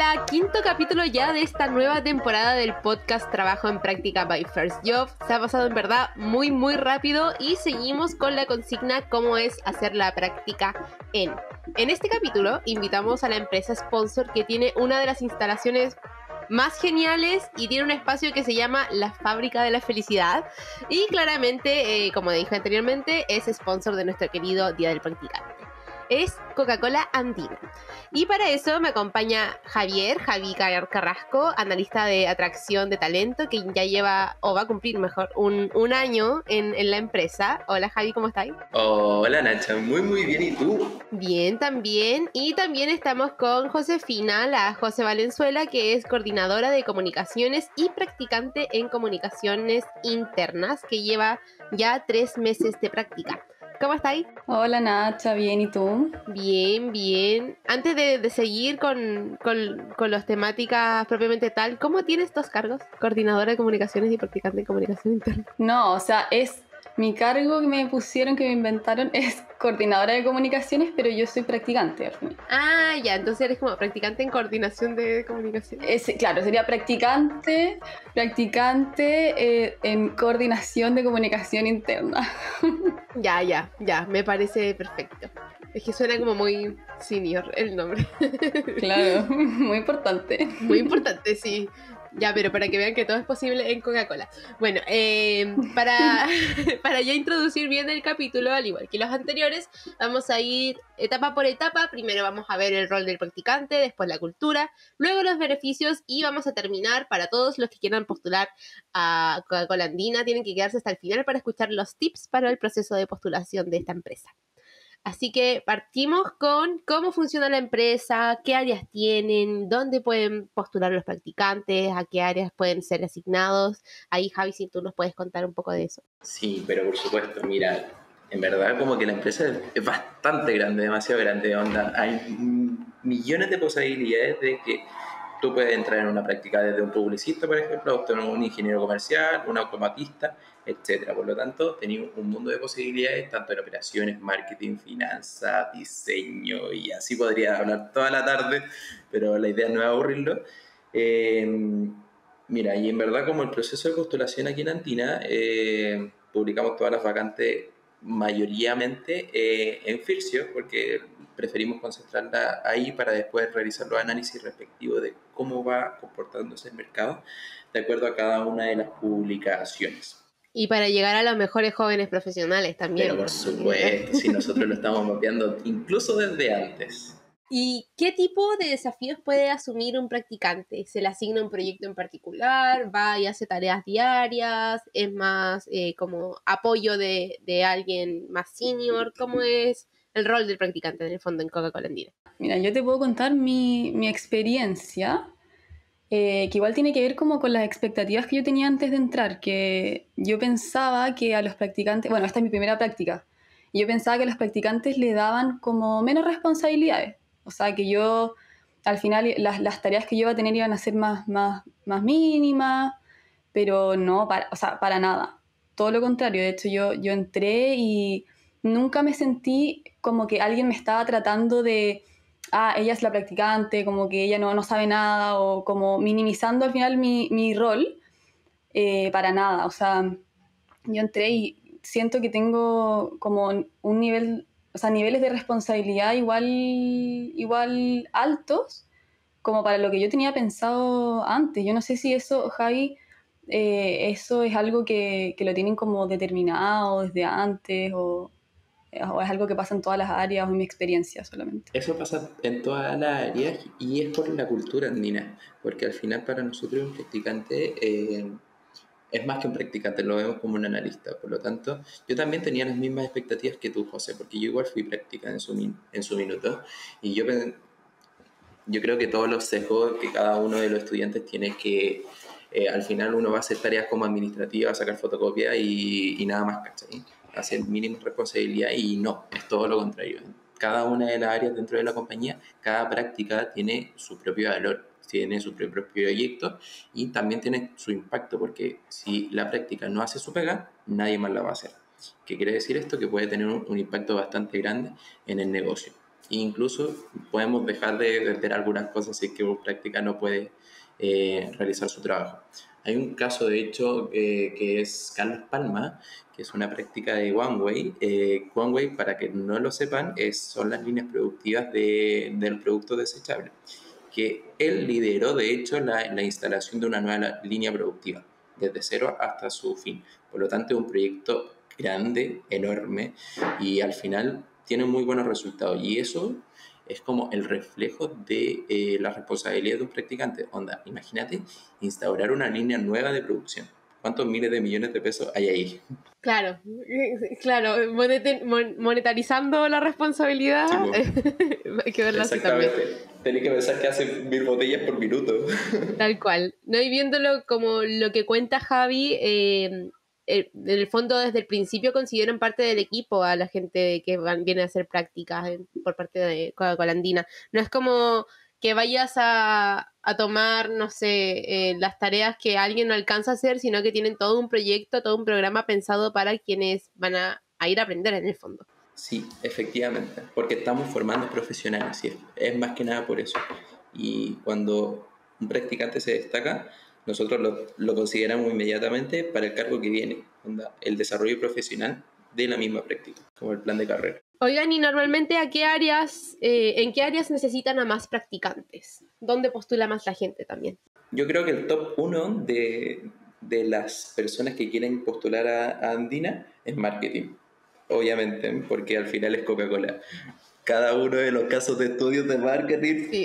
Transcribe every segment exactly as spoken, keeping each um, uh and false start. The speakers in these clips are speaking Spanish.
Hola, quinto capítulo ya de esta nueva temporada del podcast Trabajo en Práctica by First Job. Se ha pasado en verdad muy muy rápido y seguimos con la consigna cómo es hacer la práctica en. En este capítulo invitamos a la empresa sponsor que tiene una de las instalaciones más geniales y tiene un espacio que se llama la Fábrica de la Felicidad y claramente, eh, como dije anteriormente, es sponsor de nuestro querido Día del Practicante. Es Coca-Cola Andina. Y para eso me acompaña Javier, Javi Carrasco, analista de atracción de talento, que ya lleva, o va a cumplir mejor, un, un año en, en la empresa. Hola Javi, ¿cómo estás? Hola Nacha, muy muy bien, ¿y tú? Bien, también. Y también estamos con Josefina, la José Valenzuela, que es coordinadora de comunicaciones y practicante en comunicaciones internas, que lleva ya tres meses de práctica. ¿Cómo estáis? Hola Nacha, bien, ¿y tú? Bien, bien. Antes de, de seguir con, con, con las temáticas propiamente tal, ¿cómo tienes dos cargos? Coordinadora de comunicaciones y practicante en comunicación interna. No, o sea, es mi cargo que me pusieron, que me inventaron, es coordinadora de comunicaciones, pero yo soy practicante al final. Ah, ya, entonces eres como practicante en coordinación de comunicación. Es, claro, sería practicante, practicante eh, en coordinación de comunicación interna. Ya, ya, ya, me parece perfecto. Es que suena como muy senior el nombre. Claro, muy importante. Muy importante, sí. Ya, pero para que vean que todo es posible en Coca-Cola. Bueno, eh, para, para ya introducir bien el capítulo, al igual que los anteriores, vamos a ir etapa por etapa. Primero vamos a ver el rol del practicante, después la cultura, luego los beneficios y vamos a terminar, para todos los que quieran postular a Coca-Cola Andina, tienen que quedarse hasta el final para escuchar los tips para el proceso de postulación de esta empresa. Así que partimos con cómo funciona la empresa, qué áreas tienen, dónde pueden postular los practicantes, a qué áreas pueden ser asignados. Ahí, Javi, si tú nos puedes contar un poco de eso. Sí, pero por supuesto, mira, en verdad como que la empresa es bastante grande, demasiado grande, onda. Hay millones de posibilidades de que tú puedes entrar en una práctica desde un publicista, por ejemplo, hasta un ingeniero comercial, un automatista, etcétera. Por lo tanto, tenéis un mundo de posibilidades, tanto en operaciones, marketing, finanzas, diseño, y así podría hablar toda la tarde, pero la idea no es aburrirlo. Eh, mira, y en verdad como el proceso de postulación aquí en Antina, eh, publicamos todas las vacantes mayoritariamente eh, en Fircio, porque preferimos concentrarla ahí para después realizar los análisis respectivos de cómo va comportándose el mercado de acuerdo a cada una de las publicaciones. Y para llegar a los mejores jóvenes profesionales también. Pero por supuesto, si nosotros lo estamos mapeando incluso desde antes. ¿Y qué tipo de desafíos puede asumir un practicante? ¿Se le asigna un proyecto en particular? ¿Va y hace tareas diarias? ¿Es más eh, como apoyo de, de alguien más senior? ¿Cómo es el rol del practicante en el fondo en Coca-Cola Andina? Mira, yo te puedo contar mi, mi experiencia, eh, que igual tiene que ver como con las expectativas que yo tenía antes de entrar, que yo pensaba que a los practicantes, bueno, esta es mi primera práctica, y yo pensaba que a los practicantes le daban como menos responsabilidades, o sea, que yo al final las, las tareas que yo iba a tener iban a ser más, más, más mínimas, pero no, para, o sea, para nada, todo lo contrario. De hecho yo, yo entré y nunca me sentí como que alguien me estaba tratando de, ah, ella es la practicante, como que ella no, no sabe nada, o como minimizando al final mi, mi rol, eh, para nada. O sea, yo entré y siento que tengo como un nivel, o sea, niveles de responsabilidad igual, igual altos como para lo que yo tenía pensado antes. Yo no sé si eso, Javi, eh, eso es algo que, que lo tienen como determinado desde antes, o, o es algo que pasa en todas las áreas, o en mi experiencia solamente. Eso pasa en todas las áreas y es por la cultura andina, porque al final para nosotros un practicante eh, es más que un practicante, lo vemos como un analista. Por lo tanto, yo también tenía las mismas expectativas que tú, José, porque yo igual fui practicante en su, min- en su minuto y yo, pen- yo creo que todos los sesgos que cada uno de los estudiantes tiene que eh, al final uno va a hacer tareas como administrativas, sacar fotocopias y, y nada más, ¿cachai? Hacer mínima responsabilidad y no, es todo lo contrario. Cada una de las áreas dentro de la compañía, cada práctica tiene su propio valor, tiene su propio proyecto y también tiene su impacto, porque si la práctica no hace su pega, nadie más la va a hacer. ¿Qué quiere decir esto? Que puede tener un, un impacto bastante grande en el negocio. E incluso podemos dejar de vender algunas cosas si es que una práctica no puede eh, realizar su trabajo. Hay un caso, de hecho, eh, que es Carlos Palma, que es una práctica de OneWay. Eh, OneWay, para que no lo sepan, es, son las líneas productivas de, del producto desechable, que él lideró, de hecho, la, la instalación de una nueva línea productiva, desde cero hasta su fin. Por lo tanto, es un proyecto grande, enorme, y al final tiene muy buenos resultados. Y eso es como el reflejo de eh, la responsabilidad de un practicante. Onda, imagínate instaurar una línea nueva de producción. ¿Cuántos miles de millones de pesos hay ahí? Claro, claro, monetarizando la responsabilidad, Sí, hay que verlo así también. Exactamente. Tenés que pensar que hace mil botellas por minuto. Tal cual. No, y viéndolo como lo que cuenta Javi, eh, eh, en el fondo desde el principio consideran parte del equipo a la gente que van, viene a hacer prácticas eh, por parte de Coca-Cola Andina. No es como que vayas a, a tomar, no sé, eh, las tareas que alguien no alcanza a hacer, sino que tienen todo un proyecto, todo un programa pensado para quienes van a, a ir a aprender en el fondo. Sí, efectivamente, porque estamos formando profesionales y es, es más que nada por eso. Y cuando un practicante se destaca, nosotros lo, lo consideramos inmediatamente para el cargo que viene, onda, el desarrollo profesional de la misma práctica, como el plan de carrera. Oigan, ¿y normalmente a qué áreas, eh, en qué áreas necesitan a más practicantes? ¿Dónde postula más la gente también? Yo creo que el top uno de, de las personas que quieren postular a, a Andina es marketing. Obviamente, porque al final es Coca-Cola. Cada uno de los casos de estudios de marketing. Sí.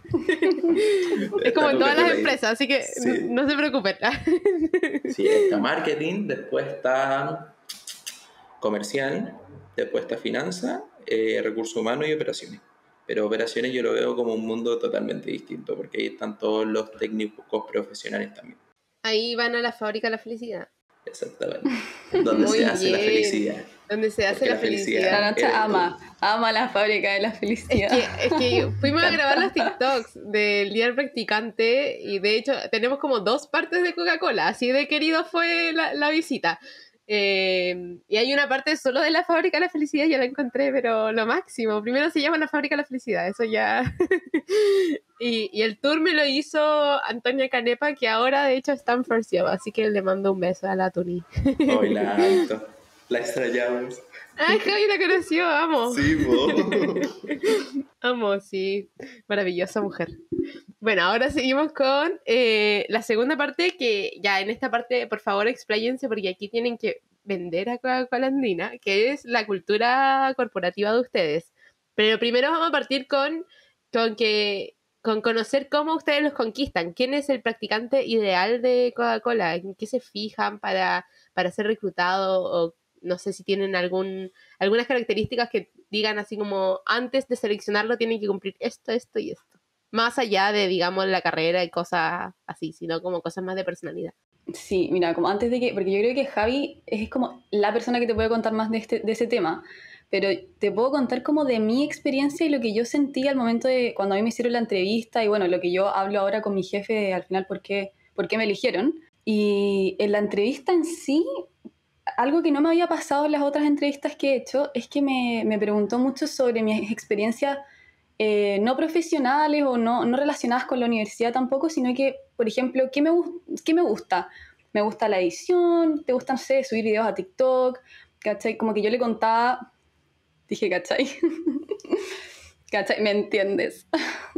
Es como en todas las empresas, así que sí. no, no se preocupen. Sí, está marketing, después está comercial, después está finanza, eh, recursos humanos y operaciones. Pero operaciones yo lo veo como un mundo totalmente distinto, porque ahí están todos los técnicos profesionales también. Ahí van a la fábrica de la felicidad. Exactamente. Donde Muy se hace bien. la felicidad. Donde se hace la, la felicidad. felicidad. La noche ama, ama la fábrica de la felicidad. Es que, es que fuimos a grabar los TikToks del Día del Practicante y de hecho tenemos como dos partes de Coca-Cola, así de querido fue la, la visita. Eh, y hay una parte solo de la fábrica de la felicidad, ya la encontré, pero lo máximo. Primero se llama la fábrica de la felicidad, eso ya. y, y el tour me lo hizo Antonia Canepa, que ahora de hecho está en First Job, así que le mando un beso a la Tuni. Hoy la alto, la extrañamos. Ay, Javi la conoció, amo. Sí, vos. Amo, sí. Maravillosa mujer. Bueno, ahora seguimos con eh, la segunda parte, que ya en esta parte, por favor, expláyense, porque aquí tienen que vender a Coca-Cola Andina, que es la cultura corporativa de ustedes. Pero primero vamos a partir con, con, que, con conocer cómo ustedes los conquistan. ¿Quién es el practicante ideal de Coca-Cola? ¿En qué se fijan para, para ser reclutado? O no sé si tienen algún, algunas características que digan así como antes de seleccionarlo tienen que cumplir esto, esto y esto. Más allá de, digamos, la carrera y cosas así, sino como cosas más de personalidad. Sí, mira, como antes de que, porque yo creo que Javi es como la persona que te puede contar más de, este, de ese tema, pero te puedo contar como de mi experiencia y lo que yo sentí al momento de cuando a mí me hicieron la entrevista y bueno, lo que yo hablo ahora con mi jefe al final, por qué, por qué me eligieron. Y en la entrevista en sí, algo que no me había pasado en las otras entrevistas que he hecho es que me, me preguntó mucho sobre mis experiencias eh, no profesionales o no, no relacionadas con la universidad tampoco, sino que, por ejemplo, ¿qué me, qué me gusta? Me gusta la edición, te gusta, no sé, subir videos a TikTok, ¿cachai? Como que yo le contaba, dije, ¿cachai? ¿Cachai? ¿Me entiendes?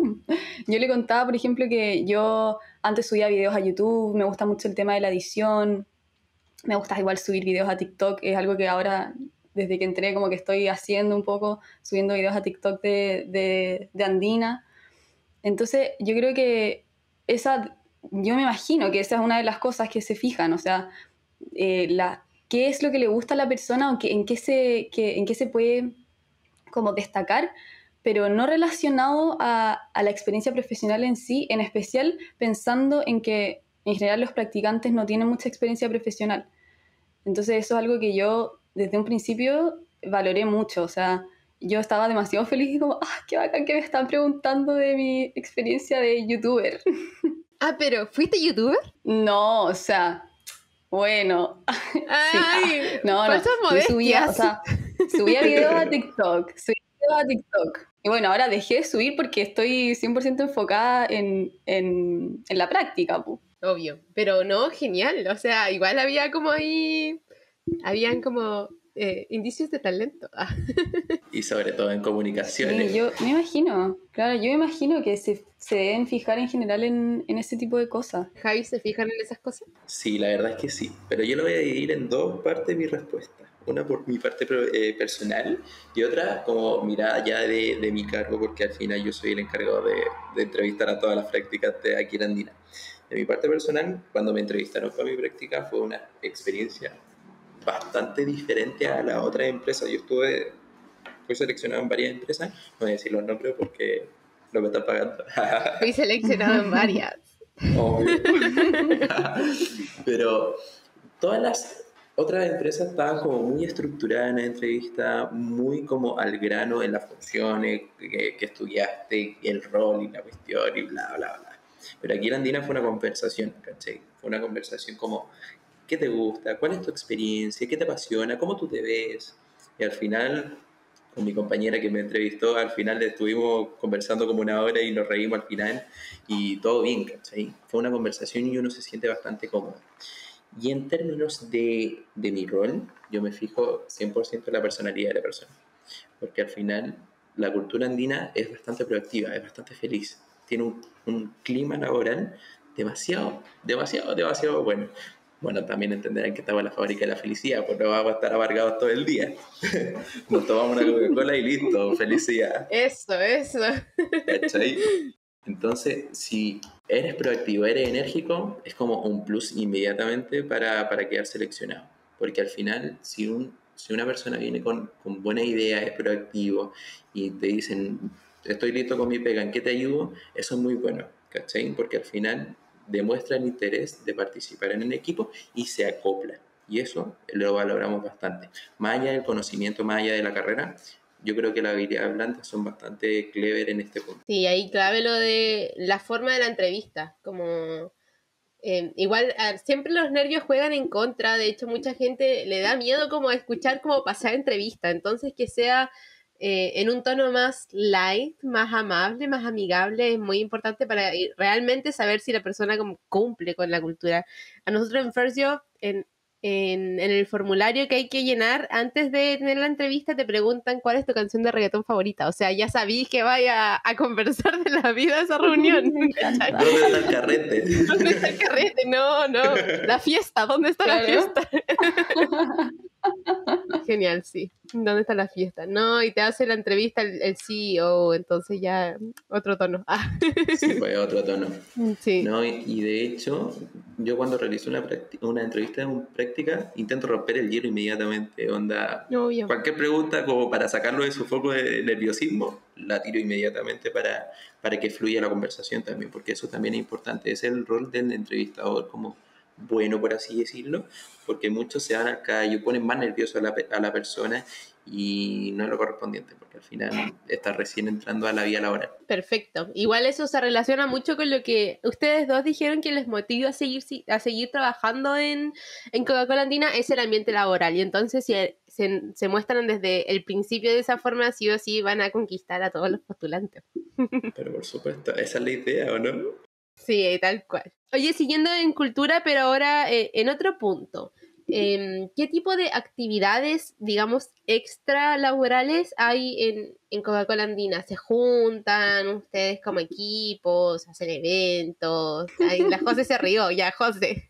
Yo le contaba, por ejemplo, que yo antes subía videos a YouTube, me gusta mucho el tema de la edición, me gusta igual subir videos a TikTok, es algo que ahora, desde que entré, como que estoy haciendo un poco, subiendo videos a TikTok de, de, de Andina. Entonces, yo creo que esa, yo me imagino que esa es una de las cosas que se fijan, o sea, eh, la, qué es lo que le gusta a la persona o que, en, qué se, que, en qué se puede como destacar, pero no relacionado a, a la experiencia profesional en sí, en especial pensando en que en general los practicantes no tienen mucha experiencia profesional. Entonces eso es algo que yo desde un principio valoré mucho, o sea, yo estaba demasiado feliz y como, ¡ah, qué bacán que me están preguntando de mi experiencia de youtuber! Ah, pero ¿fuiste youtuber? No, o sea, bueno. Ay, sí. no, no, falsas modestias. Subía, o sea, subía videos a TikTok, subía videos a TikTok. Y bueno, ahora dejé de subir porque estoy cien por ciento enfocada en, en, en la práctica, pu. Obvio, pero no, genial, o sea, igual había como ahí, habían como eh, indicios de talento. Ah. Y sobre todo en comunicaciones. Sí, yo me imagino, claro, yo me imagino que se, se deben fijar en general en, en ese tipo de cosas. Javi, ¿se fijan en esas cosas? Sí, la verdad es que sí, pero yo lo voy a dividir en dos partes de mi respuesta. Una por mi parte eh, personal y otra como mirada ya de, de mi cargo, porque al final yo soy el encargado de, de entrevistar a todas las prácticas de aquí en Andina. De mi parte personal, cuando me entrevistaron para mi práctica fue una experiencia bastante diferente a la otra empresa. Yo estuve, fui seleccionado en varias empresas, no voy a decir los nombres porque no me están pagando. Fui seleccionado en varias. Obvio. Pero todas las otras empresas estaban como muy estructuradas en la entrevista, muy como al grano en las funciones que, que estudiaste, el rol y la cuestión y bla, bla, bla. Pero aquí en Andina fue una conversación, ¿cachai? Fue una conversación como, ¿qué te gusta? ¿Cuál es tu experiencia? ¿Qué te apasiona? ¿Cómo tú te ves? Y al final, con mi compañera que me entrevistó, al final estuvimos conversando como una hora y nos reímos al final y todo bien, ¿cachai? Fue una conversación y uno se siente bastante cómodo. Y en términos de, de mi rol, yo me fijo cien por ciento en la personalidad de la persona, porque al final la cultura andina es bastante proactiva, es bastante feliz, tiene un, un clima laboral demasiado, demasiado, demasiado bueno. Bueno, también entenderán que estaba en la fábrica de la felicidad, pues no vamos a estar amargados todo el día. Nos tomamos una Coca-Cola y listo, felicidad. Eso, eso. ¿Cachai? Entonces, si eres proactivo, eres enérgico, es como un plus inmediatamente para, para quedar seleccionado. Porque al final, si, un, si una persona viene con, con buena idea, es proactivo y te dicen, estoy listo con mi pega, ¿en qué te ayudo? Eso es muy bueno, ¿cachai? Porque al final demuestra el interés de participar en el equipo y se acopla. Y eso lo valoramos bastante. Más allá del conocimiento, más allá de la carrera, yo creo que las habilidades blandas son bastante clever en este punto. Sí, ahí clave lo de la forma de la entrevista, como eh, igual a, siempre los nervios juegan en contra, de hecho mucha gente le da miedo como a escuchar como pasar entrevista, entonces que sea eh, en un tono más light, más amable, más amigable, es muy importante para realmente saber si la persona como cumple con la cultura. A nosotros en First Job, en En, en el formulario que hay que llenar antes de tener la entrevista te preguntan cuál es tu canción de reggaetón favorita. O sea, ya sabí que vaya a conversar de la vida de esa reunión. Me encanta. ¿Dónde está el carrete? ¿Dónde está el carrete? No, no. La fiesta, ¿dónde está Claro. la fiesta? Genial, sí. ¿Dónde está la fiesta? No, y te hace la entrevista el, el C E O, entonces ya otro tono. Ah. Sí, fue otro tono. Sí. No, y, y de hecho, yo cuando realizo una, práctica, una entrevista en práctica, intento romper el hielo inmediatamente. Onda, Obvio. cualquier pregunta como para sacarlo de su foco de nerviosismo, la tiro inmediatamente para, para que fluya la conversación también, porque eso también es importante. Es el rol del entrevistador como bueno, por así decirlo, porque muchos se van al callo, ponen más nervioso a la, a la persona y no es lo correspondiente, porque al final está recién entrando a la vida laboral. Perfecto. Igual eso se relaciona mucho con lo que ustedes dos dijeron que les motiva a seguir, a seguir trabajando en, en Coca-Cola Andina, es el ambiente laboral. Y entonces si se, se muestran desde el principio de esa forma, sí o sí van a conquistar a todos los postulantes. Pero por supuesto, esa es la idea, ¿o no? Sí, tal cual. Oye, siguiendo en cultura, pero ahora eh, en otro punto. Eh, ¿Qué tipo de actividades, digamos, extra laborales hay en, en Coca-Cola Andina? ¿Se juntan ustedes como equipos, hacen eventos? Ay, la José se rió, ya, José.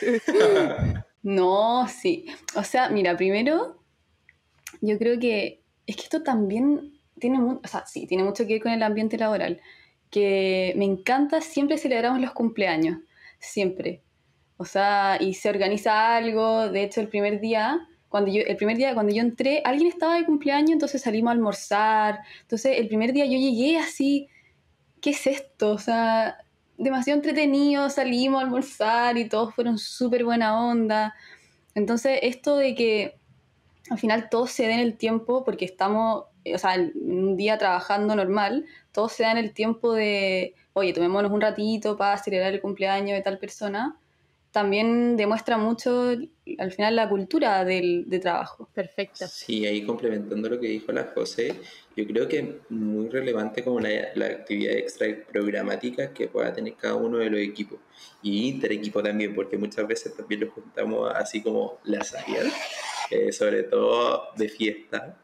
No, sí. O sea, mira, primero, yo creo que es que esto también tiene mucho, o sea, sí, tiene mucho que ver con el ambiente laboral. Que me encanta, siempre celebramos los cumpleaños, siempre. O sea, y se organiza algo, de hecho el primer día, cuando yo, el primer día cuando yo entré, alguien estaba de cumpleaños, entonces salimos a almorzar, entonces el primer día yo llegué así, ¿qué es esto? O sea, demasiado entretenido, salimos a almorzar y todos fueron súper buena onda. Entonces esto de que al final todos se den el tiempo, porque estamos, o sea, en un día trabajando normal, todos se dan el tiempo de, oye, tomémonos un ratito para celebrar el cumpleaños de tal persona. también demuestra mucho al final la cultura del, de trabajo. Perfecto. Sí, ahí complementando lo que dijo la José, yo creo que es muy relevante como la, la actividad extra programática que pueda tener cada uno de los equipos y interequipo también, porque muchas veces también los juntamos así como las áreas, eh, sobre todo de fiesta,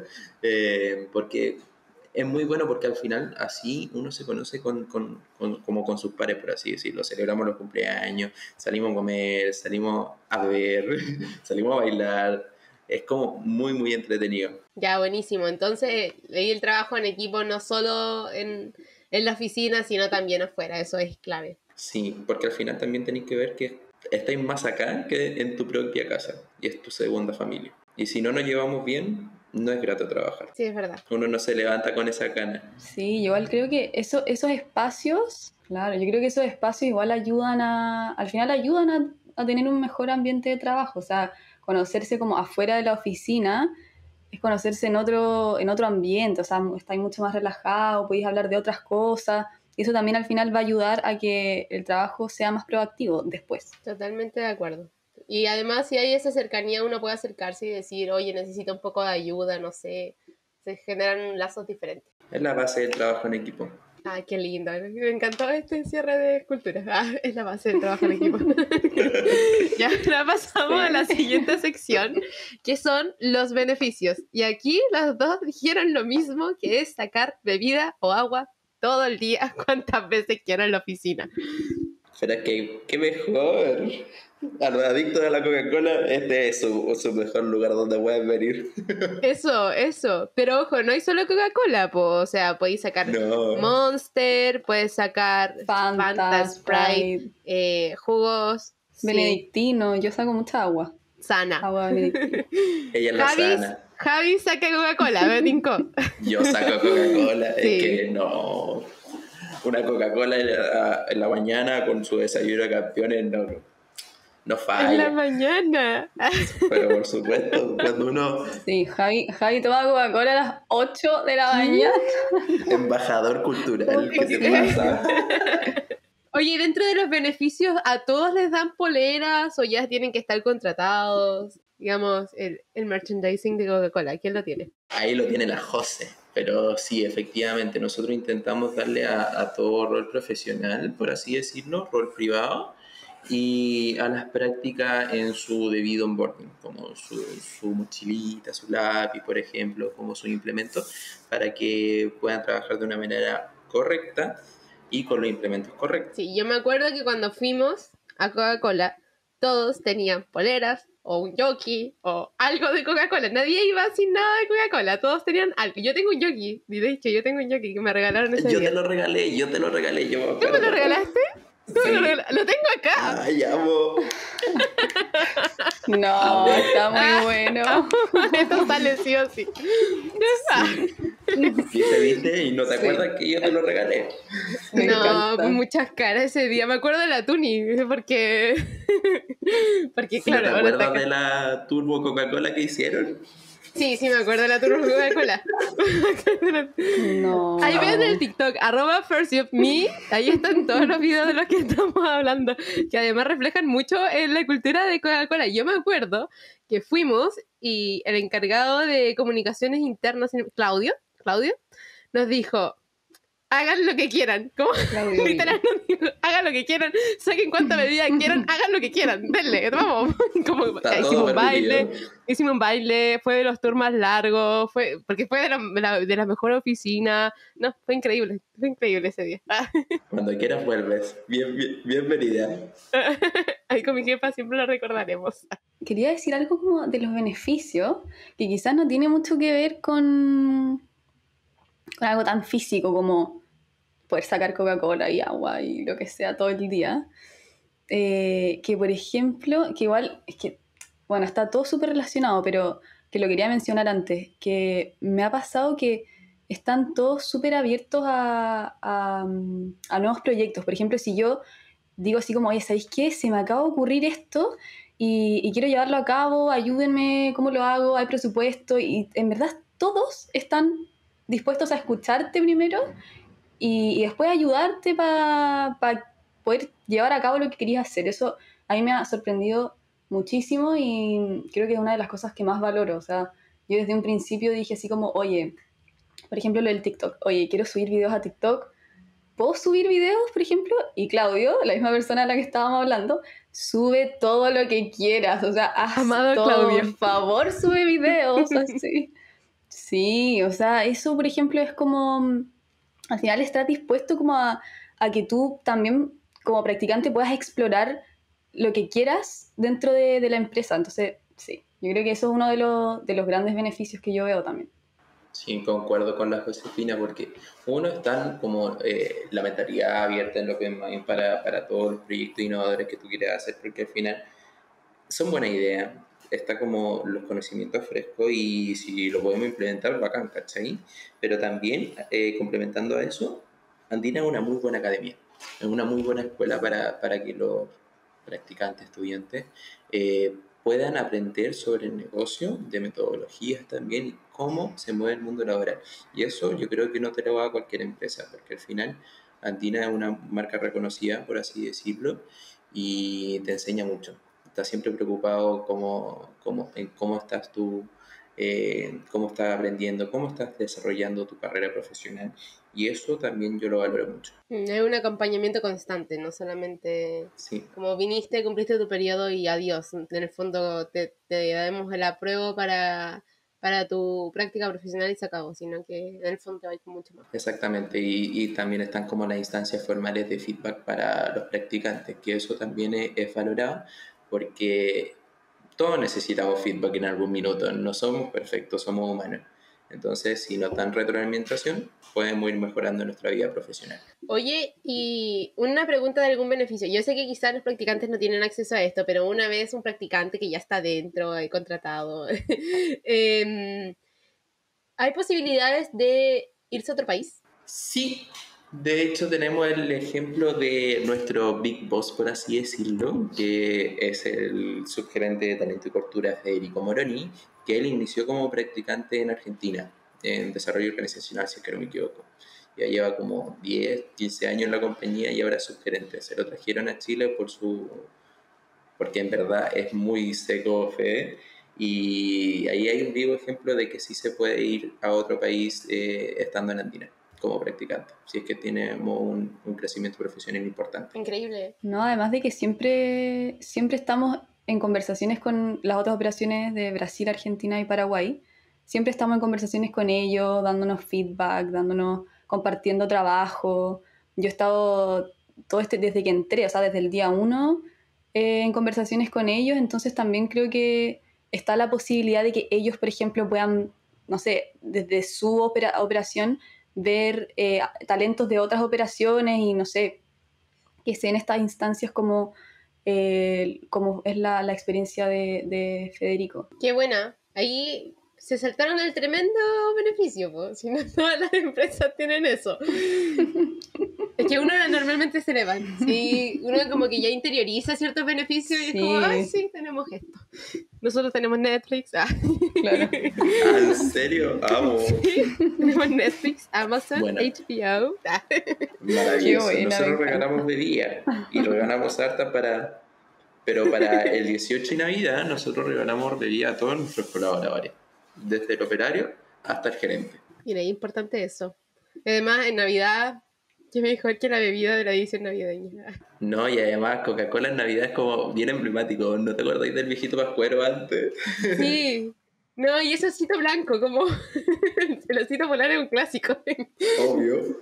eh, porque es muy bueno porque al final así uno se conoce con, con, con, como con sus pares, por así decirlo. Celebramos los cumpleaños, salimos a comer, salimos a beber, salimos a bailar. Es como muy, muy entretenido. Ya, buenísimo. Entonces, leí el trabajo en equipo no solo en, en la oficina, sino también afuera. Eso es clave. Sí, porque al final también tenéis que ver que estáis más acá que en tu propia casa y es tu segunda familia. Y si no nos llevamos bien, no es grato trabajar. Sí, es verdad. Uno no se levanta con esa cana. Sí, yo igual creo que eso, esos espacios, claro, yo creo que esos espacios igual ayudan a, al final ayudan a, a tener un mejor ambiente de trabajo, o sea, conocerse como afuera de la oficina es conocerse en otro, en otro ambiente, o sea, estáis mucho más relajado, podéis hablar de otras cosas, y eso también al final va a ayudar a que el trabajo sea más proactivo después. Totalmente de acuerdo. Y además, si hay esa cercanía, uno puede acercarse y decir, oye, necesito un poco de ayuda, no sé. Se generan lazos diferentes. Es la base del trabajo en equipo. Ah, qué lindo. Me encantó este cierre de escultura. Ah, es la base del trabajo en equipo. Ya, ahora pasamos a la siguiente sección, que son los beneficios. Y aquí las dos dijeron lo mismo, que es sacar bebida o agua todo el día, cuantas veces quieran en la oficina. Pero es que, qué mejor. A los adictos a la Coca-Cola, este es su, su mejor lugar donde pueden venir. Eso, eso. Pero ojo, no hay solo Coca-Cola, po. O sea, podéis sacar No. Monster, puedes sacar Fanta, Fanta, Sprite, Sprite, eh, jugos. Benedictino, sí. Yo saco mucha agua. Sana. Agua benedictina. Ella es la Javi, sana. Javi saca Coca-Cola, me tincó. Yo saco Coca-Cola. Sí. Es que no. Una Coca-Cola en la, en la mañana con su desayuno de campeones no, no falla. En la mañana. Pero por supuesto, cuando uno... Sí, Javi, Javi toma Coca-Cola a las ocho de la mañana. Embajador cultural, ¿qué te pasa? Oye, dentro de los beneficios, ¿a todos les dan poleras o ya tienen que estar contratados? Digamos, el, el merchandising de Coca-Cola, ¿quién lo tiene? Ahí lo tiene la José. Pero sí, efectivamente, nosotros intentamos darle a, a todo rol profesional, por así decirlo, rol privado, y a las prácticas en su debido onboarding, como su, su mochilita, su lápiz, por ejemplo, como su implemento, para que puedan trabajar de una manera correcta y con los implementos correctos. Sí, yo me acuerdo que cuando fuimos a Coca-Cola, todos tenían poleras o un jockey o algo de Coca-Cola. Nadie iba sin nada de Coca-Cola, todos tenían algo. Yo tengo un jockey, de hecho, yo tengo un jockey que me regalaron ese Yo día. te lo regalé, yo te lo regalé. Yo me ¿Tú acuerdo. me lo regalaste? ¿Tú Sí. me lo regalaste? Lo tengo acá. Ay, amo. No, está muy bueno. Esto sale sí o sí. ¿Viste, viste? Y no te Sí. acuerdas que yo te lo regalé. Me No, encanta. pues muchas caras ese día. Me acuerdo de la Tuni, porque. Porque, claro, ¿No te ahora está acuerdas acá. de la Turbo Coca-Cola que hicieron? Sí, sí, me acuerdo de la Turbo Coca-Cola. No. Ahí ven el TikTok, arroba first of me. Ahí están todos los videos de los que estamos hablando, que además reflejan mucho en la cultura de Coca-Cola. Yo me acuerdo que fuimos y el encargado de comunicaciones internas, Claudio, Claudio, nos dijo: hagan lo que quieran. ¿Cómo? Claudio Literal nos dijo: hagan lo que quieran, saquen cuanta bebida quieran, hagan lo que quieran, denle, vamos. Como, Está todo hicimos un baile, permitido. hicimos un baile, fue de los tours más largos, fue, porque fue de la, de la, de la mejor oficina. No, fue increíble, fue increíble ese día. Cuando quieras vuelves. Bien, bien, bienvenida. Ahí con mi jefa siempre lo recordaremos. Quería decir algo como de los beneficios, que quizás no tiene mucho que ver con, con algo tan físico como poder sacar Coca-Cola y agua y lo que sea todo el día. Eh, que por ejemplo, que igual, es que, bueno, está todo súper relacionado, pero que lo quería mencionar antes, que me ha pasado que están todos súper abiertos a, a, a nuevos proyectos. Por ejemplo, si yo digo así como, oye, ¿sabéis qué? Se me acaba de ocurrir esto y, y quiero llevarlo a cabo, ayúdenme, ¿cómo lo hago? Hay presupuesto, y en verdad todos están dispuestos a escucharte primero y, y después ayudarte para pa poder llevar a cabo lo que querías hacer. Eso a mí me ha sorprendido muchísimo y creo que es una de las cosas que más valoro. O sea, yo desde un principio dije así como, oye, por ejemplo, lo del TikTok. Oye, quiero subir videos a TikTok. ¿Puedo subir videos, por ejemplo? Y Claudio, la misma persona a la que estábamos hablando, sube todo lo que quieras. O sea, haz Amado todo, Claudio. por favor, sube videos así. Sí, o sea, eso, por ejemplo, es como... Al final está dispuesto como a, a que tú también, como practicante, puedas explorar lo que quieras dentro de, de la empresa. Entonces, sí, yo creo que eso es uno de los, de los grandes beneficios que yo veo también. Sí, concuerdo con la Josefina, porque uno está como eh, la mentalidad abierta en lo que es para, para todos los proyectos innovadores que tú quieras hacer, porque al final son buena idea, está como los conocimientos frescos y si lo podemos implementar, bacán, ¿cachai? Pero también, eh, complementando a eso, Andina es una muy buena academia, es una muy buena escuela para, para que los practicantes, estudiantes, eh, puedan aprender sobre el negocio, de metodologías también y cómo se mueve el mundo laboral. Y eso yo creo que no te lo va a cualquier empresa, porque al final Andina es una marca reconocida, por así decirlo, y te enseña mucho. Estás siempre preocupado cómo, cómo, en cómo estás tú, eh, cómo estás aprendiendo, cómo estás desarrollando tu carrera profesional. Y eso también yo lo valoro mucho. Es un acompañamiento constante, no solamente Sí, como viniste, cumpliste tu periodo y adiós. En el fondo te, te damos el apruebo para, para tu práctica profesional y se acabó, sino que en el fondo te va a ir con mucho más. exactamente. Y, y también están como las instancias formales de feedback para los practicantes, que eso también es, es valorado porque todos necesitamos feedback en algún minuto. No somos perfectos, somos humanos. Entonces, si nos dan retroalimentación, podemos ir mejorando nuestra vida profesional. Oye, y una pregunta de algún beneficio. Yo sé que quizás los practicantes no tienen acceso a esto, pero una vez un practicante que ya está dentro, eh, contratado, eh, ¿hay posibilidades de irse a otro país? Sí, de hecho tenemos el ejemplo de nuestro Big Boss, por así decirlo, que es el subgerente de Talento y Cultura, Federico Moroni, que él inició como practicante en Argentina, en desarrollo organizacional, si es que no me equivoco. Ya lleva como diez, quince años en la compañía y ahora es subgerente. Se lo trajeron a Chile por su, porque en verdad es muy seco, Fede. Y ahí hay un vivo ejemplo de que sí se puede ir a otro país eh, estando en Andina como practicante, si es que tenemos un, un crecimiento profesional importante. Increíble. No, además de que siempre, siempre estamos en conversaciones con las otras operaciones de Brasil, Argentina y Paraguay. Siempre estamos en conversaciones con ellos, dándonos feedback, dándonos, compartiendo trabajo. Yo he estado todo este, desde que entré, o sea, desde el día uno, eh, en conversaciones con ellos, entonces también creo que está la posibilidad de que ellos, por ejemplo, puedan, no sé, desde su opera, operación, ver eh, talentos de otras operaciones y, no sé, que sea en estas instancias como, eh, como es la, la experiencia de, de Federico. Qué buena. Ahí se saltaron el tremendo beneficio, po. Si no, todas las empresas tienen eso. Es que uno normalmente se le va. Sí, uno como que ya interioriza ciertos beneficios y Sí. es como, ah, sí, tenemos esto. Nosotros tenemos Netflix. Ah. Claro. Ah, ¿en serio? Amo. Sí, tenemos Netflix, Amazon, Bueno. H B O. Ah. Maravilloso. Qué buena, Nosotros me encanta. regalamos bebida y regalamos harta para... Pero para el dieciocho y Navidad nosotros regalamos bebida a todos nuestros colaboradores, desde el operario hasta el gerente. Mira, es importante eso. Además, en Navidad, qué mejor que la bebida de la edición navideña. No, y además Coca-Cola en Navidad es como bien emblemático. ¿No te acordáis del viejito pascuero antes? Sí. No, y ese osito blanco, como el osito polar es un clásico. Obvio.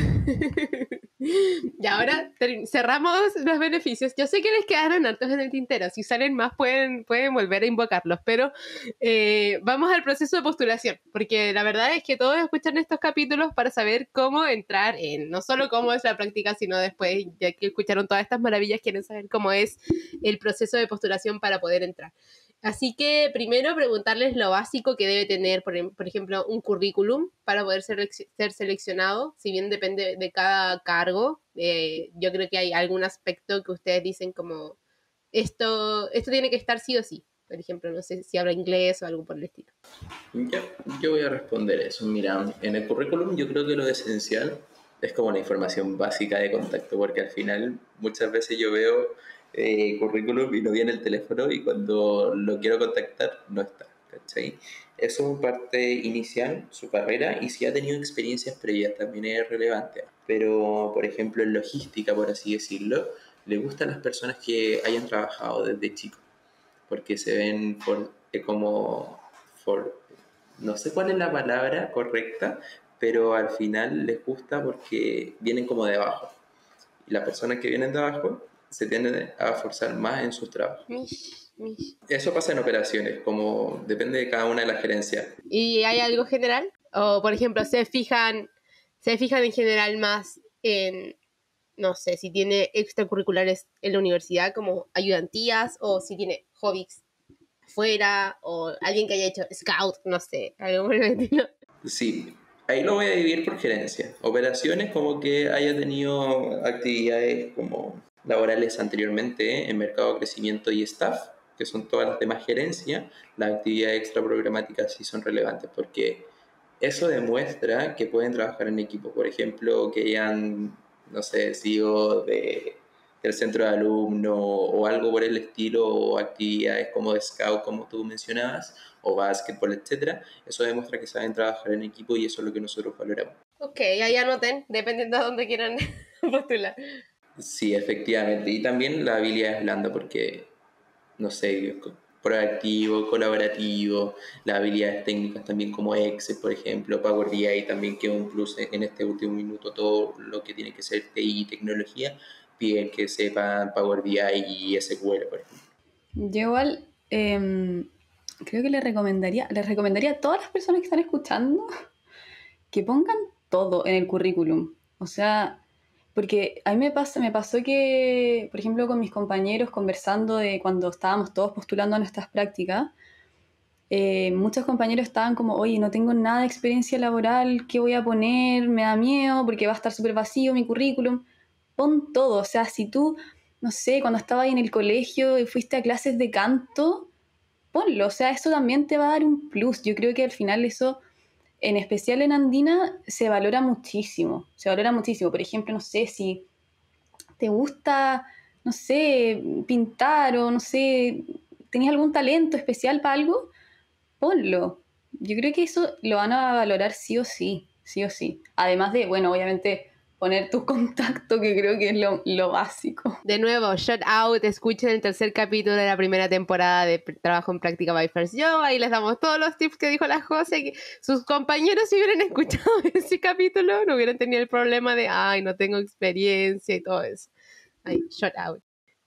Y ahora ter- cerramos los beneficios. Yo sé que les quedaron hartos en el tintero. Si salen más pueden, pueden volver a invocarlos. Pero eh, vamos al proceso de postulación. Porque la verdad es que todos escuchan estos capítulos para saber cómo entrar en, no solo cómo es la práctica, sino después, ya que escucharon todas estas maravillas, quieren saber cómo es el proceso de postulación para poder entrar. Así que primero preguntarles lo básico que debe tener, por, em- por ejemplo, un currículum para poder ser, ser seleccionado, si bien depende de cada cargo. Eh, yo creo que hay algún aspecto que ustedes dicen como, esto, esto tiene que estar sí o sí. Por ejemplo, no sé si habla inglés o algo por el estilo. Yo, yo voy a responder eso. Mira, en el currículum yo creo que lo esencial es como la información básica de contacto, porque al final muchas veces yo veo eh, currículum y no viene el teléfono y cuando lo quiero contactar no está, ¿cachai? Eso es parte inicial, su carrera, y si ha tenido experiencias previas también es relevante. Pero, por ejemplo, en logística, por así decirlo, le gustan las personas que hayan trabajado desde chicos, porque se ven for, eh, como, for, no sé cuál es la palabra correcta, pero al final les gusta porque vienen como de abajo. Y las personas que vienen de abajo se tienden a forzar más en sus trabajos. Mish, mish. Eso pasa en operaciones, como depende de cada una de las gerencias. ¿Y hay algo general? O, por ejemplo, se fijan, se fijan en general más en, no sé, si tiene extracurriculares en la universidad, como ayudantías, o si tiene hobbies fuera, o alguien que haya hecho scout, no sé, algo por el estilo. Sí, ahí lo voy a dividir por gerencia. Operaciones como que haya tenido actividades como laborales anteriormente en mercado de crecimiento y staff, que son todas las demás gerencias. Las actividades extra programáticas sí son relevantes porque eso demuestra que pueden trabajar en equipo. Por ejemplo, que hayan, no sé, sido de, del centro de alumnos o algo por el estilo, o actividades como de scout, como tú mencionabas, o básquetbol, etcétera. Eso demuestra que saben trabajar en equipo y eso es lo que nosotros valoramos. Ok, ahí anoten, dependiendo de dónde quieran postular. Sí, efectivamente. Y también la habilidad es blanda porque, no sé, proactivo, colaborativo, las habilidades técnicas también como Excel, por ejemplo, Power B I también, que es un plus en este último minuto. Todo lo que tiene que ser T I y tecnología piden que sepan Power B I y S Q L, por ejemplo. Yo igual eh, creo que les recomendaría, les recomendaría a todas las personas que están escuchando que pongan todo en el currículum. O sea, porque a mí me, pasa, me pasó que, por ejemplo, con mis compañeros conversando de cuando estábamos todos postulando a nuestras prácticas, eh, muchos compañeros estaban como, oye, no tengo nada de experiencia laboral, ¿qué voy a poner? Me da miedo porque va a estar súper vacío mi currículum. Pon todo, o sea, si tú, no sé, cuando estaba ahí en el colegio y fuiste a clases de canto, ponlo, o sea, eso también te va a dar un plus. Yo creo que al final eso, en especial en Andina, se valora muchísimo, se valora muchísimo. Por ejemplo, no sé, si te gusta, no sé, pintar o no sé, tenías algún talento especial para algo, ponlo. Yo creo que eso lo van a valorar sí o sí, sí o sí. Además de, bueno, obviamente poner tu contacto, que creo que es lo, lo básico. De nuevo, shout out, escuchen el tercer capítulo de la primera temporada de Trabajo en Práctica by First Job. Ahí les damos todos los tips que dijo la José, que sus compañeros, si hubieran escuchado ese capítulo, no hubieran tenido el problema de, ay, no tengo experiencia y todo eso. Ay, shout out.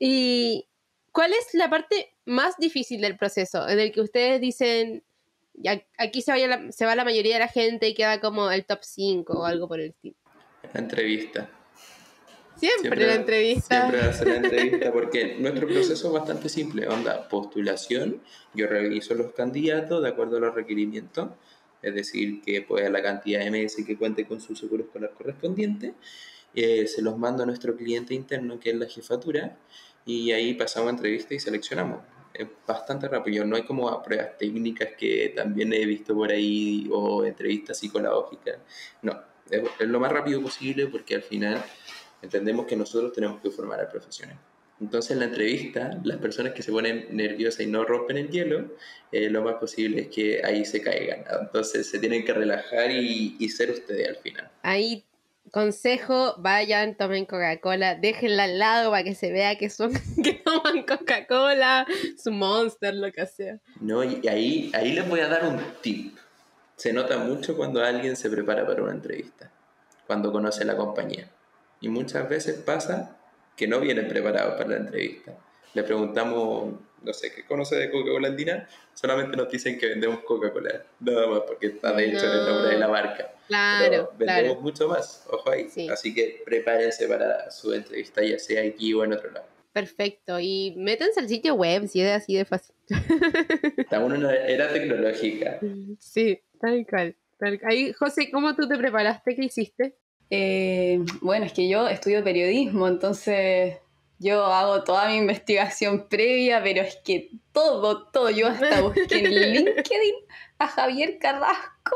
¿Y cuál es la parte más difícil del proceso en el que ustedes dicen, ya, aquí se, vaya la, se va la mayoría de la gente y queda como el top cinco o algo por el estilo? La entrevista. Siempre, Siempre, la entrevista. siempre hacer la entrevista porque nuestro proceso es bastante simple. Onda, postulación, yo reviso los candidatos de acuerdo a los requerimientos, es decir, que pueda la cantidad de meses que cuente con su seguro escolar correspondiente, eh, se los mando a nuestro cliente interno, que es la jefatura, y ahí pasamos a entrevista y seleccionamos. Es bastante rápido, no hay como pruebas técnicas que también he visto por ahí o entrevistas psicológicas. No, es, es lo más rápido posible porque al final entendemos que nosotros tenemos que formar a profesionales. Entonces en la entrevista, las personas que se ponen nerviosas y no rompen el hielo, eh, lo más posible es que ahí se caigan. Entonces se tienen que relajar y, y ser ustedes al final. Ahí, consejo, vayan, tomen Coca-Cola, déjenla al lado para que se vea que son que toman Coca-Cola, su Monster, lo que sea. No, y ahí, ahí les voy a dar un tip. Se nota mucho cuando alguien se prepara para una entrevista, cuando conoce la compañía. Y muchas veces pasa que no vienen preparados para la entrevista. Le preguntamos, no sé, ¿qué conoce de Coca-Cola Andina? Solamente nos dicen que vendemos Coca-Cola, nada más, porque está de hecho en el nombre de la marca. Claro, Pero vendemos claro. mucho más, ojo ahí. Sí. Así que prepárense para su entrevista, ya sea aquí o en otro lado. Perfecto. Y métanse al sitio web si es así de fácil. Estamos en una era tecnológica. Sí, tal cual. Tal... Ahí, José, ¿cómo tú te preparaste? ¿Qué hiciste? Eh, bueno, es que yo estudio periodismo, entonces yo hago toda mi investigación previa, pero es que todo, todo, yo hasta busqué en LinkedIn a Javier Carrasco.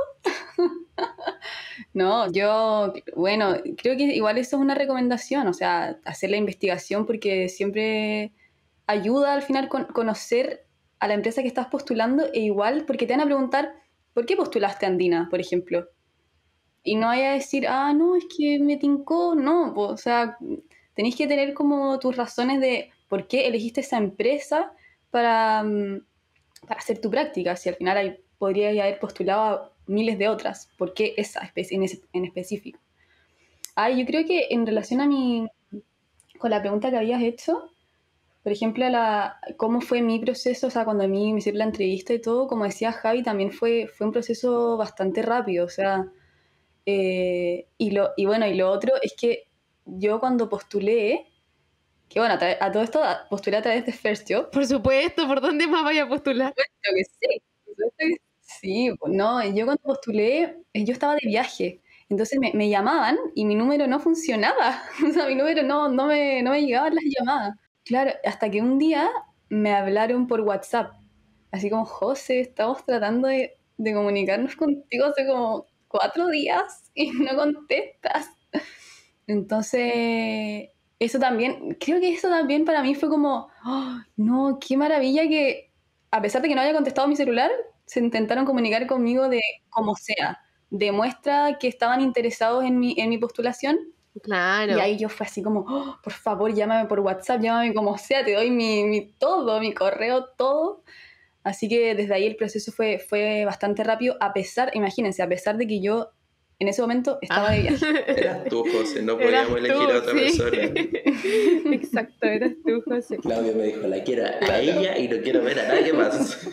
No, yo, bueno, creo que igual eso es una recomendación, o sea, hacer la investigación porque siempre ayuda al final con, conocer a la empresa que estás postulando, e igual porque te van a preguntar, ¿por qué postulaste a Andina, por ejemplo? Y no vaya a decir, ah, no, es que me tincó, no, po, o sea, tenéis que tener como tus razones de por qué elegiste esa empresa para, mm, para hacer tu práctica, si al final hay, podrías haber postulado a miles de otras, ¿por qué esa especie en, ese- en específico? Ah, yo creo que en relación a mi, con la pregunta que habías hecho, por ejemplo, la, cómo fue mi proceso, o sea, cuando a mí me hicieron la entrevista y todo, como decía Javi, también fue, fue un proceso bastante rápido, o sea, eh, y, lo, y bueno, y lo otro es que yo cuando postulé, que bueno, a, tra- a todo esto a- postulé a través de First Job, Por supuesto, ¿por dónde más vaya a postular? creo que sí, por supuesto que sí, pues, no, yo cuando postulé, eh, yo estaba de viaje, entonces me, me llamaban y mi número no funcionaba, o sea, mi número no, no me, no me llegaban las llamadas. Claro, hasta que un día me hablaron por WhatsApp, así como, José, estamos tratando de, de comunicarnos contigo hace como cuatro días y no contestas. Entonces, eso también, creo que eso también para mí fue como, "Oh, no, qué maravilla que, a pesar de que no haya contestado mi celular, se intentaron comunicar conmigo de como sea. Demuestra que estaban interesados en mi, en mi postulación. Y Claro. ahí yo fue así como, "Oh, por favor, llámame por WhatsApp, llámame como sea, te doy mi, mi todo, mi correo, todo". Así que desde ahí el proceso fue, fue bastante rápido, a pesar, imagínense, a pesar de que yo en ese momento estaba Ah. de viaje. Eras tú, José, no Eras podíamos elegir tú, a otra sí. persona. Exacto, eras tú, José. Claudio me dijo, la quiero a Claro. ella y no quiero ver a nadie más.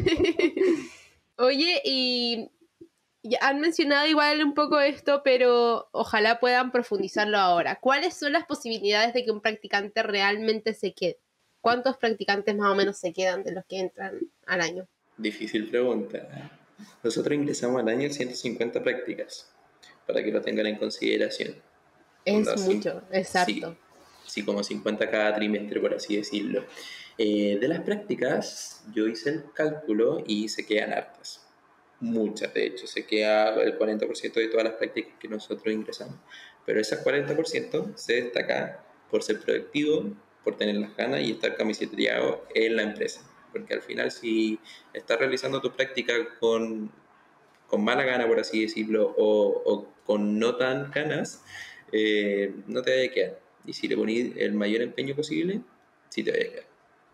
Oye, y ya han mencionado igual un poco esto, pero ojalá puedan profundizarlo ahora. ¿Cuáles son las posibilidades de que un practicante realmente se quede? ¿Cuántos practicantes más o menos se quedan de los que entran al año? Difícil pregunta. Nosotros ingresamos al año ciento cincuenta prácticas, para que lo tengan en consideración. Es Onda, sí. mucho, exacto. Sí, sí, como cincuenta cada trimestre, por así decirlo. Eh, de las prácticas, yo hice el cálculo y se quedan hartas. Muchas, de hecho, se queda el cuarenta por ciento de todas las prácticas que nosotros ingresamos. Pero ese cuarenta por ciento se destaca por ser productivo, por tener las ganas y estar camiseteado en la empresa. Porque al final, si estás realizando tu práctica con, con mala gana, por así decirlo, o, o con no tan ganas, eh, no te vaya a quedar. Y si le pones el mayor empeño posible, sí te vaya a quedar.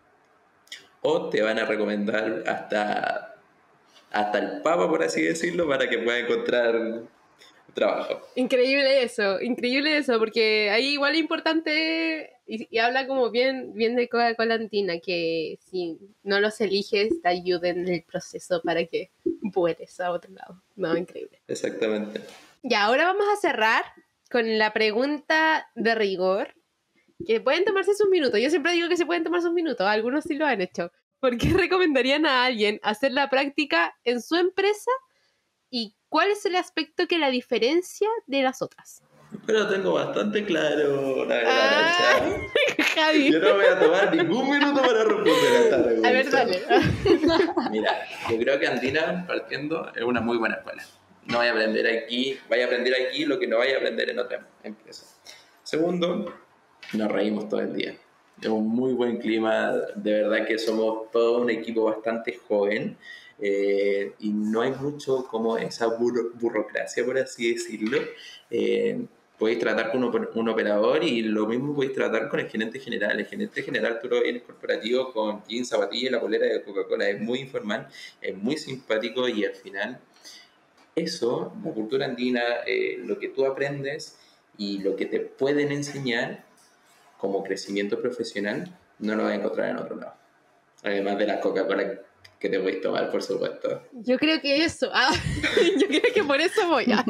O te van a recomendar hasta, hasta el papa, por así decirlo, para que pueda encontrar trabajo. Increíble eso, increíble eso, porque ahí igual es importante, y, y habla como bien, bien de Coca-Cola Andina, que si no los eliges, te ayuden en el proceso para que vueles a otro lado. No, increíble. Exactamente. Y ahora vamos a cerrar con la pregunta de rigor, que pueden tomarse sus minutos. Yo siempre digo que se pueden tomar sus minutos, algunos sí lo han hecho. ¿Por qué recomendarían a alguien hacer la práctica en su empresa y cuál es el aspecto que la diferencia de las otras? Pero tengo bastante claro, la verdad. Ah, o sea, Javi. yo no voy a tomar ningún minuto para responder a esta pregunta. A ver, dale. Mira, yo creo que Andina, partiendo, es una muy buena escuela. No vaya a aprender aquí, vaya a aprender aquí lo que no vaya a aprender en otra empresa. Segundo, nos reímos todo el día. Es un muy buen clima, de verdad que somos todo un equipo bastante joven eh, y no hay mucho como esa buro- burocracia, por así decirlo. Eh, podéis tratar con un, un operador y lo mismo podéis tratar con el gerente general. El gerente general tú lo ves en el corporativo con jeans, zapatillas y la polera de Coca-Cola. Es muy informal, es muy simpático y al final eso, la cultura andina, eh, lo que tú aprendes y lo que te pueden enseñar como crecimiento profesional, no lo vas a encontrar en otro lado. Además de las Coca-Cola que te puedes tomar, por supuesto. Yo creo que eso. Ah, yo creo que por eso voy a.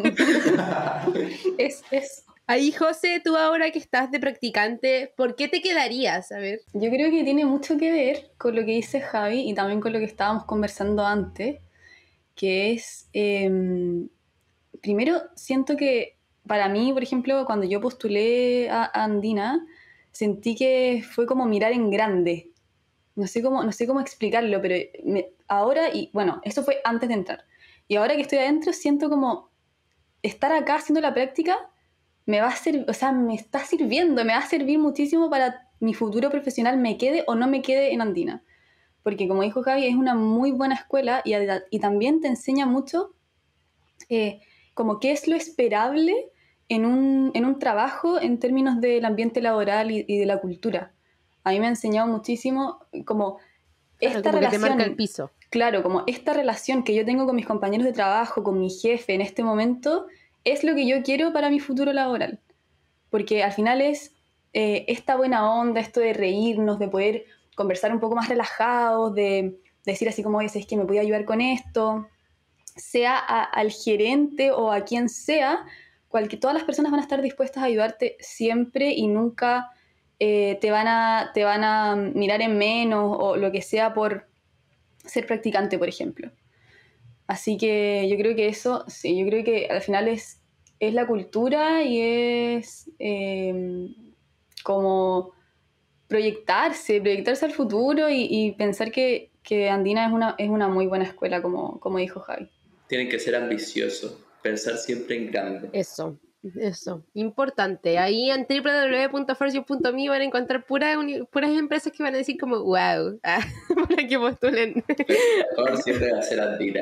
Es eso. Ahí, José, tú ahora que estás de practicante, ¿por qué te quedarías? A ver. Yo creo que tiene mucho que ver con lo que dice Javi y también con lo que estábamos conversando antes, que es, eh, primero, siento que para mí, por ejemplo, cuando yo postulé a, a Andina, sentí que fue como mirar en grande. No sé cómo, no sé cómo explicarlo, pero me- ahora, y bueno, eso fue antes de entrar. Y ahora que estoy adentro, siento como estar acá haciendo la práctica me va a servir, o sea, me está sirviendo, me va a servir muchísimo para mi futuro profesional me quede o no me quede en Andina. Porque como dijo Javi, es una muy buena escuela y, y también te enseña mucho eh, como qué es lo esperable en un, en un trabajo en términos del ambiente laboral y, y de la cultura. A mí me ha enseñado muchísimo como claro, esta como relación... que te marca el piso. Claro, como esta relación que yo tengo con mis compañeros de trabajo, con mi jefe en este momento, es lo que yo quiero para mi futuro laboral. Porque al final es eh, esta buena onda, esto de reírnos, de poder conversar un poco más relajados, de decir así como, oye, ¿sabes que me puede ayudar con esto? Sea a, al gerente o a quien sea, cualquier, todas las personas van a estar dispuestas a ayudarte siempre y nunca eh, te, van a, te van a mirar en menos o lo que sea por ser practicante, por ejemplo. Así que yo creo que eso, sí, yo creo que al final es, es la cultura y es eh, como proyectarse, proyectarse al futuro y, y pensar que, que Andina es una, es una muy buena escuela, como, como dijo Javi. Tienen que ser ambiciosos, pensar siempre en grande. Eso. Eso, importante. Ahí en doble u doble u doble u punto first job punto me van a encontrar puras, puras empresas que van a decir como wow, ah, para que postulen. Mejor siempre va a ser Andina.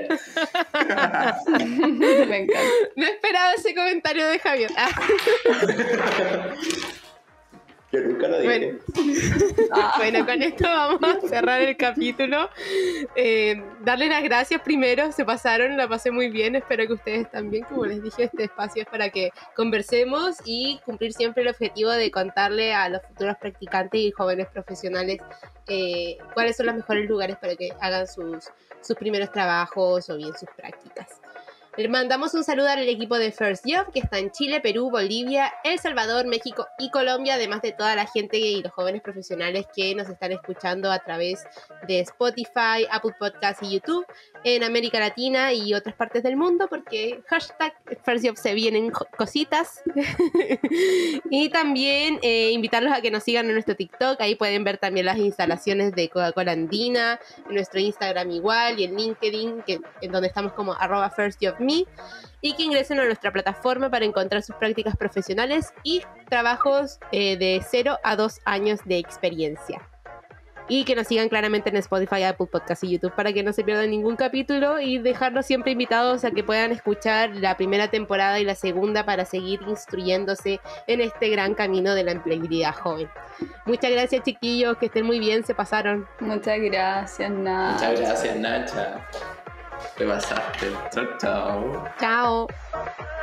Me encanta. No esperaba ese comentario de Javier. Ah. Yo nunca lo dije. Bueno. Ah, bueno, con esto vamos a cerrar el capítulo. Eh, darle las gracias primero, se pasaron, la pasé muy bien, espero que ustedes también. Como les dije, este espacio es para que conversemos y cumplir siempre el objetivo de contarle a los futuros practicantes y jóvenes profesionales eh, cuáles son los mejores lugares para que hagan sus, sus primeros trabajos o bien sus prácticas. Le mandamos un saludo al equipo de First Job que está en Chile, Perú, Bolivia, El Salvador, México y Colombia, además de toda la gente y los jóvenes profesionales que nos están escuchando a través de Spotify, Apple Podcasts y YouTube en América Latina y otras partes del mundo, porque hashtag First Job se vienen cositas. Y también eh, invitarlos a que nos sigan en nuestro TikTok, ahí pueden ver también las instalaciones de Coca-Cola Andina, en nuestro Instagram igual y en LinkedIn, que, en donde estamos como arroba First Job Me, y que ingresen a nuestra plataforma para encontrar sus prácticas profesionales y trabajos eh, de cero a dos años de experiencia. Y que nos sigan claramente en Spotify, Apple Podcasts y YouTube para que no se pierdan ningún capítulo y dejarlos siempre invitados a que puedan escuchar la primera temporada y la segunda para seguir instruyéndose en este gran camino de la empleabilidad joven. Muchas gracias, chiquillos, que estén muy bien, se pasaron. Muchas gracias, Nacha. Muchas gracias, Nacha. Te pasaste. Chao, chao. Chao.